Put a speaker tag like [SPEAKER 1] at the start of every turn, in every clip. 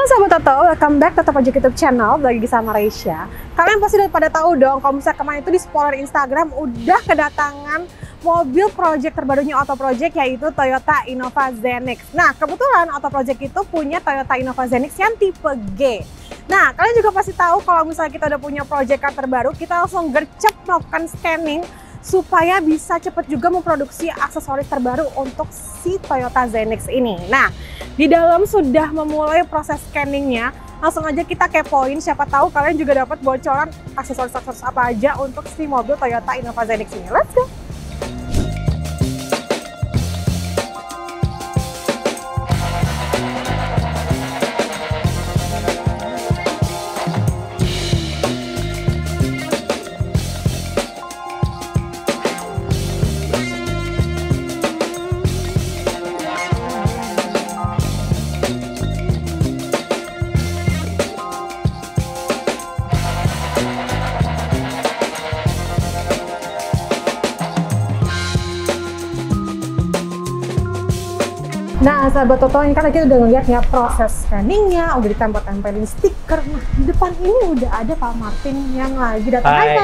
[SPEAKER 1] Sahabat Toto, welcome back to Toto Project YouTube channel lagi sama Reisha. Kalian pasti udah pada tahu dong kalau misalnya kemarin itu di spoiler Instagram udah kedatangan mobil project terbarunya Auto Project, yaitu Toyota Innova Zenix. Nah, kebetulan Auto Project itu punya Toyota Innova Zenix yang tipe G. Nah, kalian juga pasti tahu kalau misalnya kita udah punya project car terbaru, kita langsung gercep melakukan scanning supaya bisa cepat juga memproduksi aksesoris terbaru untuk si Toyota Zenix ini. Nah, di dalam sudah memulai proses scanningnya, langsung aja kita kepoin, siapa tahu kalian juga dapat bocoran aksesoris-aksesoris apa aja untuk si mobil Toyota Innova Zenix ini. Let's go! Nah, sahabat Toto, ini kan kita udah ngeliat ya proses scanningnya, udah ditempel-tempelin stiker. Nah, di depan ini udah ada Pak Martin yang lagi datang.
[SPEAKER 2] Hai.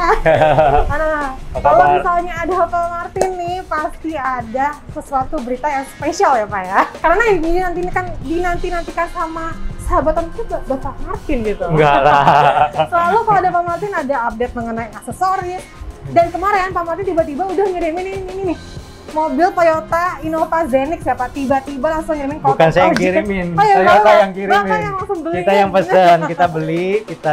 [SPEAKER 1] Nah, kalau misalnya ada Pak Martin nih, pasti ada sesuatu berita yang spesial ya Pak ya. Karena ini dinantikan sama sahabat Toto Bapak Martin gitu.
[SPEAKER 2] Enggak lah.
[SPEAKER 1] Selalu kalau ada Pak Martin ada update mengenai aksesoris. Dan kemarin Pak Martin tiba-tiba udah ngirimin ini nih, mobil Toyota Innova Zenix ya Pak, tiba-tiba langsung ngirimin.
[SPEAKER 2] Bukan saya yang kirimin,
[SPEAKER 1] oh, ya,
[SPEAKER 2] Toyota yang kirimin.
[SPEAKER 1] Bapak yang langsung beli.
[SPEAKER 2] Kita yang pesen, kita beli,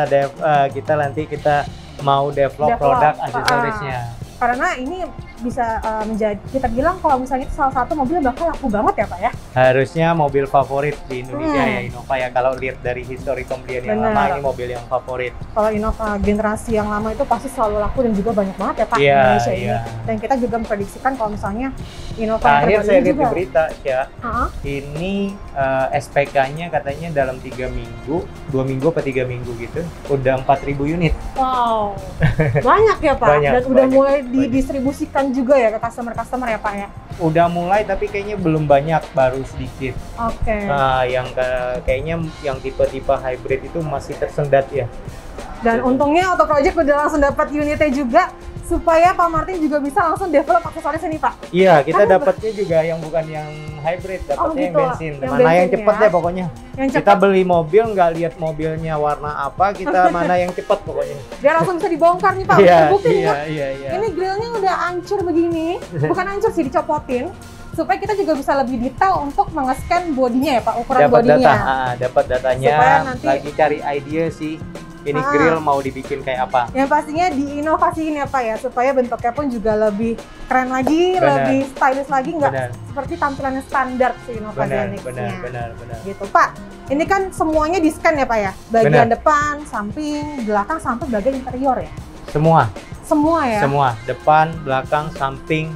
[SPEAKER 2] kita nanti mau develop produk aksesorisnya.
[SPEAKER 1] Karena ini bisa menjadi, kita bilang kalau misalnya itu salah satu mobil yang bakal laku banget ya Pak ya.
[SPEAKER 2] Harusnya mobil favorit di Indonesia ya Innova ya. Kalau lihat dari histori pembelian yang lama, ini mobil yang favorit.
[SPEAKER 1] Kalau Innova generasi yang lama itu pasti selalu laku dan juga banyak banget ya Pak di
[SPEAKER 2] Iya,
[SPEAKER 1] Indonesia ini.
[SPEAKER 2] iya.
[SPEAKER 1] Dan kita juga memprediksikan kalau misalnya Innova
[SPEAKER 2] Terakhir saya lihat di
[SPEAKER 1] juga.
[SPEAKER 2] berita ya, ini SPK-nya katanya dalam 3 minggu, 2 minggu apa 3 minggu gitu, udah 4.000 unit.
[SPEAKER 1] Wow, banyak ya Pak.
[SPEAKER 2] Banyak,
[SPEAKER 1] Dan udah
[SPEAKER 2] banyak,
[SPEAKER 1] mulai didistribusikan juga ya ke customer-customer ya Pak ya.
[SPEAKER 2] Udah mulai tapi kayaknya belum banyak, baru sedikit.
[SPEAKER 1] Oke.
[SPEAKER 2] Nah, kayaknya yang tipe-tipe hybrid itu masih tersendat ya.
[SPEAKER 1] Dan untungnya Auto Project udah langsung dapat unitnya juga, supaya Pak Martin juga bisa langsung develop aksesoris ini Pak.
[SPEAKER 2] Iya, kita dapatnya juga yang bukan yang hybrid, dapatnya yang
[SPEAKER 1] gitu.
[SPEAKER 2] bensin.
[SPEAKER 1] Yang
[SPEAKER 2] Mana
[SPEAKER 1] bensin
[SPEAKER 2] yang cepet
[SPEAKER 1] ya.
[SPEAKER 2] deh pokoknya.
[SPEAKER 1] Yang
[SPEAKER 2] Kita
[SPEAKER 1] cepat,
[SPEAKER 2] beli mobil nggak lihat mobilnya warna apa, kita mana yang cepet pokoknya.
[SPEAKER 1] biar langsung bisa dibongkar nih Pak.
[SPEAKER 2] Iya,
[SPEAKER 1] Terbukti nih, Pak.
[SPEAKER 2] iya.
[SPEAKER 1] Ini grillnya udah hancur begini, bukan hancur sih, dicopotin. Supaya kita juga bisa lebih detail untuk mengescan bodinya ya Pak, ukuran
[SPEAKER 2] Dapat
[SPEAKER 1] bodinya.
[SPEAKER 2] dapat datanya.
[SPEAKER 1] Supaya nanti-
[SPEAKER 2] Lagi cari ide sih. Ini grill mau dibikin kayak apa?
[SPEAKER 1] Yang pastinya diinovasiin ya Pak ya, supaya bentuknya pun juga lebih keren lagi,
[SPEAKER 2] Benar.
[SPEAKER 1] lebih stylish lagi, nggak
[SPEAKER 2] Benar.
[SPEAKER 1] seperti tampilannya standar si Innova Zenix-nya.
[SPEAKER 2] Benar.
[SPEAKER 1] Gitu Pak. Ini kan semuanya di scan ya Pak ya, bagian depan, samping, belakang, sampai bagian interior ya.
[SPEAKER 2] Semua.
[SPEAKER 1] Semua ya.
[SPEAKER 2] Semua. Depan, belakang, samping,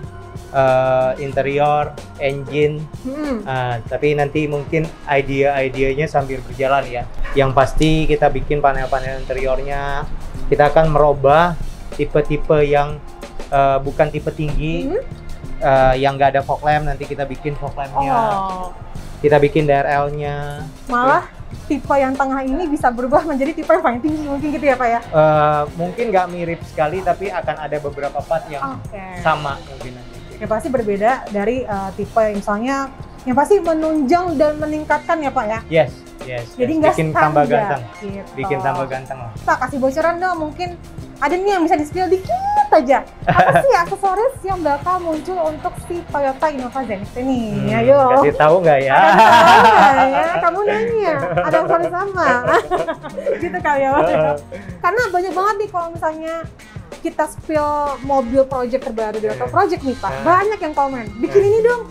[SPEAKER 2] interior, engine. Tapi nanti mungkin ide-idenya sambil berjalan ya. Yang pasti kita bikin panel-panel interiornya, kita akan merubah tipe-tipe yang bukan tipe tinggi, yang nggak ada fog lamp, nanti kita bikin fog lampnya.
[SPEAKER 1] Oh,
[SPEAKER 2] Kita bikin DRL-nya.
[SPEAKER 1] malah tipe yang tengah ini bisa berubah menjadi tipe yang paling tinggi mungkin gitu ya Pak ya.
[SPEAKER 2] Mungkin nggak mirip sekali, tapi akan ada beberapa part yang sama mungkin nanti.
[SPEAKER 1] Ya pasti berbeda dari tipe yang misalnya yang pasti menunjang dan meningkatkan ya Pak ya.
[SPEAKER 2] Yes.
[SPEAKER 1] Jadi nggak
[SPEAKER 2] bikin tambah
[SPEAKER 1] standar,
[SPEAKER 2] ganteng.
[SPEAKER 1] gitu.
[SPEAKER 2] Bikin tambah ganteng lah.
[SPEAKER 1] Pak kasih bocoran dong, mungkin ada nih yang bisa di-spill dikit aja. Apa sih aksesoris yang bakal muncul untuk si Toyota Innova Zenix ini? Ayo.
[SPEAKER 2] Kasih tahu nggak ya?
[SPEAKER 1] Kasih tahu nggak ya? Kamu nanya, ada aksesoris sama. Gitu kali ya Pak. Karena banyak banget nih kalau misalnya kita spill mobil project terbaru di Auto Project nih Pak, banyak yang komen, bikin ini dong.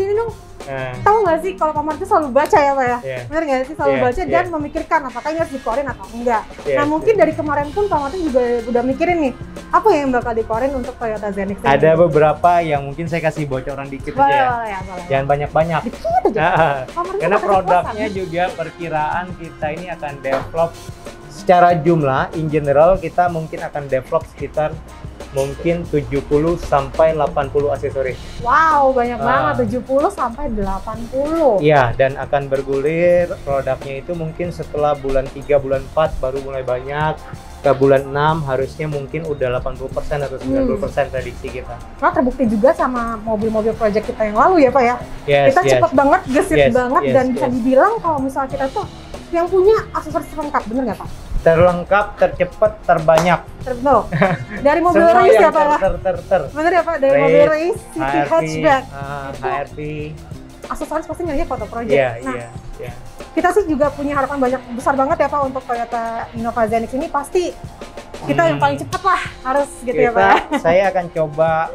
[SPEAKER 1] Tahu nggak sih kalau Pak Martin selalu baca ya Pak ya? Bener nggak sih, selalu baca dan memikirkan apakah ini harus dikeluarin atau enggak. Nah mungkin dari kemarin pun Pak Martin juga udah mikirin nih, apa yang bakal dikeluarin untuk Toyota Zenix ini?
[SPEAKER 2] Ada beberapa yang mungkin saya kasih bocoran dikit aja ya.
[SPEAKER 1] Boleh.
[SPEAKER 2] Jangan banyak-banyak.
[SPEAKER 1] Dikit aja. Pak Martin
[SPEAKER 2] Karena
[SPEAKER 1] pakai
[SPEAKER 2] produknya
[SPEAKER 1] kekuasaan.
[SPEAKER 2] juga perkiraan kita ini akan develop secara jumlah, in general kita mungkin akan develop sekitar mungkin 70 sampai 80 aksesoris.
[SPEAKER 1] Wow, banyak banget, 70 sampai 80.
[SPEAKER 2] Iya, dan akan bergulir produknya itu mungkin setelah bulan 3, bulan 4 baru mulai banyak. Ke bulan 6 harusnya mungkin udah 80% atau 90% prediksi kita.
[SPEAKER 1] Nah, terbukti juga sama mobil-mobil project kita yang lalu ya Pak ya.
[SPEAKER 2] Yes,
[SPEAKER 1] kita cepet banget, gesit banget, dan bisa
[SPEAKER 2] yes.
[SPEAKER 1] dibilang kalau misalnya kita tuh yang punya aksesoris lengkap, bener nggak Pak?
[SPEAKER 2] Terlengkap, tercepat, terbanyak.
[SPEAKER 1] Betul. Dari mobil
[SPEAKER 2] Semua
[SPEAKER 1] race ya
[SPEAKER 2] yang
[SPEAKER 1] Pak ya?
[SPEAKER 2] Bener
[SPEAKER 1] Ya Pak, dari mobil race, city hatchback.
[SPEAKER 2] HRV.
[SPEAKER 1] Aksesoris pasti nyarinya foto project.
[SPEAKER 2] Iya.
[SPEAKER 1] Kita sih juga punya harapan besar banget ya Pak untuk Toyota Innova Zenix ini, pasti kita yang paling cepat lah harus gitu ya Pak ya.
[SPEAKER 2] Saya akan coba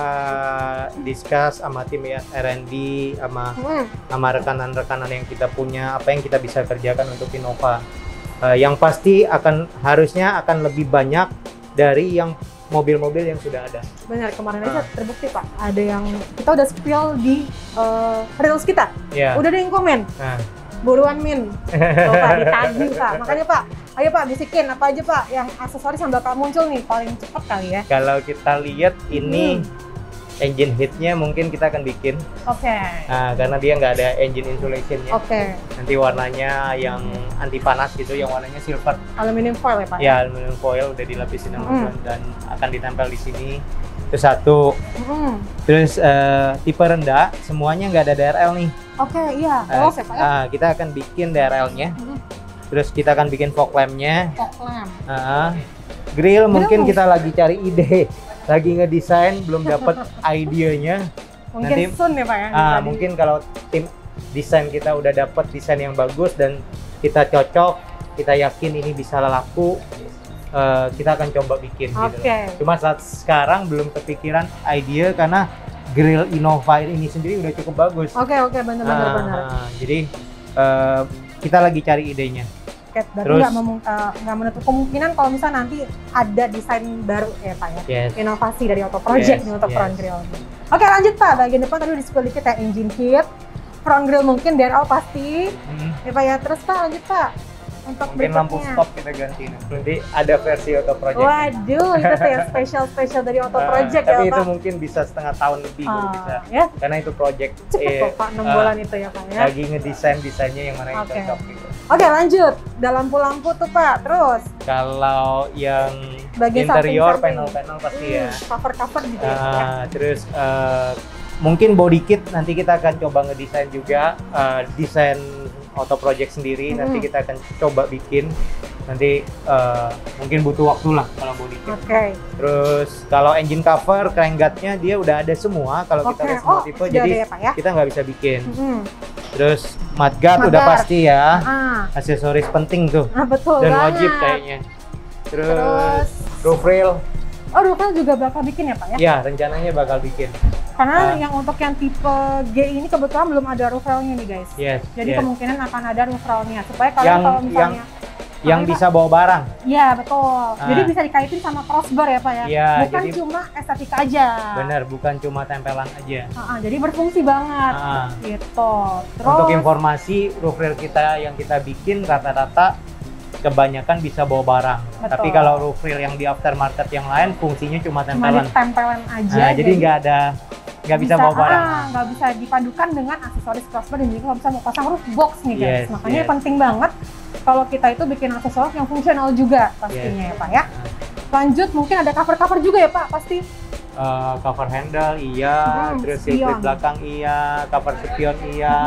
[SPEAKER 2] discuss sama tim ya, R&D sama rekanan-rekanan yang kita punya, apa yang kita bisa kerjakan untuk Innova. Yang pasti harusnya akan lebih banyak dari yang mobil-mobil yang sudah ada.
[SPEAKER 1] Benar, kemarin aja terbukti Pak, ada yang kita udah spill di reels kita. Udah ada yang komen. Buruan Min, Pak ditagih Pak. Makanya Pak, ayo Pak bisikin apa aja Pak yang aksesoris yang bakal muncul nih paling cepat kali ya.
[SPEAKER 2] Kalau kita lihat ini engine heatnya mungkin kita akan bikin. Nah, karena dia nggak ada engine insulationnya. Nanti warnanya yang anti panas gitu, yang warnanya silver.
[SPEAKER 1] Aluminium foil ya Pak?
[SPEAKER 2] Ya, aluminium foil udah dilapisin sama dan akan ditempel di sini. Itu satu. Terus tipe rendah, semuanya nggak ada DRL nih.
[SPEAKER 1] Iya. Terus ya Pak ya?
[SPEAKER 2] Kita akan bikin DRL-nya. Terus kita akan bikin fog lamp-nya. Grill mungkin kita lagi cari ide, lagi ngedesain, belum dapat idenya.
[SPEAKER 1] Mungkin nanti, soon ya Pak ya?
[SPEAKER 2] Mungkin kalau tim desain kita udah dapat desain yang bagus dan kita cocok, kita yakin ini bisa laku, kita akan coba bikin gitu. Cuma saat sekarang belum kepikiran ide karena grill Innova ini sendiri udah cukup bagus. Benar. Jadi kita lagi cari idenya.
[SPEAKER 1] Berarti nggak menutup kemungkinan kalau misalnya nanti ada desain baru ya Pak ya, inovasi dari Auto Project nih untuk front grill. Lanjut Pak, bagian depan tadi udah spill dikit ya, engine kit, front grill mungkin DRL pasti ya Pak ya. Terus Pak lanjut Pak, untuk
[SPEAKER 2] mungkin lampu stop kita ganti nanti ada versi Auto Project.
[SPEAKER 1] Waduh, itu tuh yang spesial dari Auto Project ya Pak.
[SPEAKER 2] Tapi itu mungkin bisa setengah tahun lebih baru bisa, karena itu project
[SPEAKER 1] cepet kok Pak, 6 bulan itu ya Pak ya.
[SPEAKER 2] Lagi ngedesain desainnya yang mana yang cocok gitu.
[SPEAKER 1] Lanjut, ada lampu-lampu tuh Pak. Terus
[SPEAKER 2] kalau yang
[SPEAKER 1] bagian
[SPEAKER 2] interior panel-panel pasti ya.
[SPEAKER 1] Cover gitu ya.
[SPEAKER 2] Terus mungkin body kit nanti kita akan coba ngedesain juga, desain Auto Project sendiri. Nanti kita akan coba bikin. Nanti mungkin butuh waktu lah kalau body kit. Terus kalau engine cover, crankguard-nya dia udah ada semua kalau kita lihat semua tipe, jadi kita nggak bisa bikin. Terus mudguard udah pasti ya, aksesoris penting tuh, dan wajib kayaknya. Terus roof rail.
[SPEAKER 1] Roof rail juga bakal bikin ya Pak ya?
[SPEAKER 2] Ya, rencananya bakal bikin.
[SPEAKER 1] Karena yang untuk yang tipe G ini kebetulan belum ada roof railnya nih guys. Jadi kemungkinan akan ada roof railnya supaya kalian kalau misalnya
[SPEAKER 2] yang bisa bawa barang.
[SPEAKER 1] Iya betul. Jadi bisa dikaitin sama crossbar ya Pak ya. Bukan jadi, cuma estetika aja.
[SPEAKER 2] Bener, bukan cuma tempelan aja.
[SPEAKER 1] Jadi berfungsi banget. Gitu. Terus
[SPEAKER 2] untuk informasi, roof rail kita yang kita bikin rata-rata kebanyakan bisa bawa barang. Tapi kalau roof rail yang di aftermarket yang lain fungsinya cuma tempelan.
[SPEAKER 1] Tempelan aja.
[SPEAKER 2] Jadi nggak bisa bawa barang.
[SPEAKER 1] Nggak bisa dipadukan dengan aksesoris crossbar dan juga nggak bisa mau pasang roof box nih guys. Makanya penting banget kalau kita itu bikin aksesoris yang fungsional juga pastinya ya Pak ya. Lanjut, mungkin ada cover juga ya Pak pasti.
[SPEAKER 2] Cover handle terus seat belakang cover spion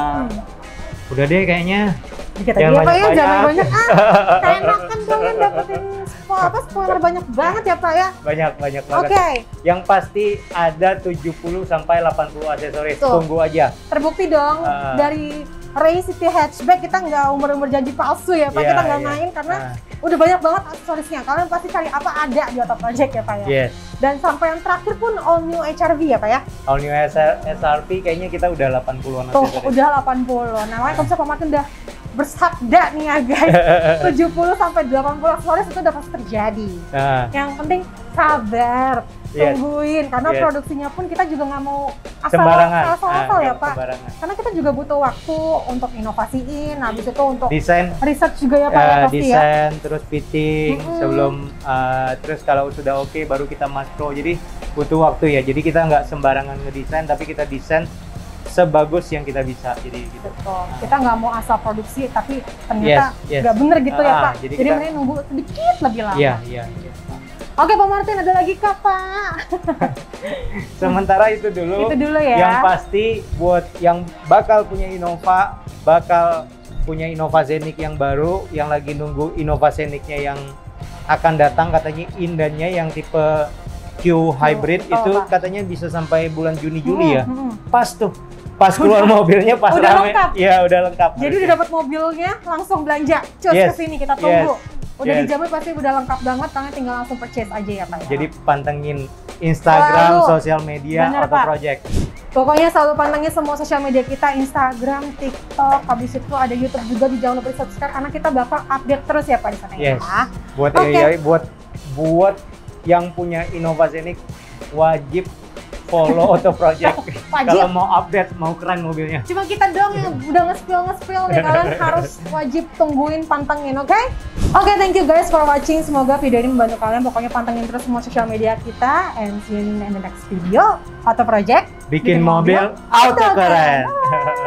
[SPEAKER 2] udah deh kayaknya.
[SPEAKER 1] Dikit aja ya Pak ya, jangan banyak. Enakan kalian dapetin spoiler banyak banget ya Pak ya.
[SPEAKER 2] Banyak banget. Yang pasti ada 70 sampai 80 aksesoris. Tunggu aja.
[SPEAKER 1] Terbukti dong dari Ray City Hatchback kita nggak umur janji palsu ya Pak. Kita nggak main karena udah banyak banget aksesorisnya. Kalian pasti cari apa ada di Auto Project ya Pak ya. Dan sampai yang terakhir pun all new HRV ya Pak ya.
[SPEAKER 2] All new HRV kayaknya kita udah 80-an aksesoris.
[SPEAKER 1] Udah 80. Namanya kalau misalnya Pak udah bersabda nih ya guys, 70 sampai 80 aksesoris itu udah pasti terjadi. Yang penting sabar, tungguin karena produksinya pun kita juga nggak mau asal-asal ya Pak.
[SPEAKER 2] Sembarangan.
[SPEAKER 1] Karena kita juga butuh waktu untuk inovasiin, habis itu untuk
[SPEAKER 2] desain,
[SPEAKER 1] research juga ya Pak ya pasti ya.
[SPEAKER 2] Desain, terus fitting sebelum terus kalau sudah oke baru kita makro. Jadi butuh waktu ya. Jadi kita nggak sembarangan ngedesain, tapi kita desain sebagus yang kita bisa. Jadi gitu.
[SPEAKER 1] Betul. Kita nggak mau asal produksi tapi ternyata nggak bener gitu ya Pak. Jadi mending nunggu sedikit lebih lama.
[SPEAKER 2] Iya.
[SPEAKER 1] Oke Pak Martin, ada lagi kah Pak?
[SPEAKER 2] Sementara itu dulu.
[SPEAKER 1] Itu dulu ya.
[SPEAKER 2] Yang pasti buat yang bakal punya Innovazenik yang baru, yang lagi nunggu Innovazeniknya yang akan datang, katanya Indanya yang tipe Q Hybrid itu Pak. Katanya bisa sampai bulan Juni-Juli ya. Pas tuh. Pas keluar mobilnya pas
[SPEAKER 1] udah
[SPEAKER 2] rame. Iya, udah lengkap.
[SPEAKER 1] Jadi udah dapat mobilnya langsung belanja. Cus kesini kita tunggu. Udah dijamin pasti udah lengkap banget, karena tinggal langsung purchase aja ya Pak ya.
[SPEAKER 2] Jadi pantengin Instagram, sosial media, Auto Project.
[SPEAKER 1] Pokoknya selalu pantengin semua sosial media kita, Instagram, TikTok, habis itu ada YouTube juga, jangan lupa di subscribe karena kita bakal update terus ya Pak di sana ya.
[SPEAKER 2] Buat yang punya Innovazenik wajib follow Auto Project. Kalau mau update, mau keren mobilnya.
[SPEAKER 1] Cuma kita doang yang udah nge-spill nih, kalian harus wajib tungguin, pantengin, oke? Oke, thank you guys for watching. Semoga video ini membantu kalian. Pokoknya pantengin terus semua sosial media kita. And see you in the next video. Auto Project.
[SPEAKER 2] Bikin mobil auto keren.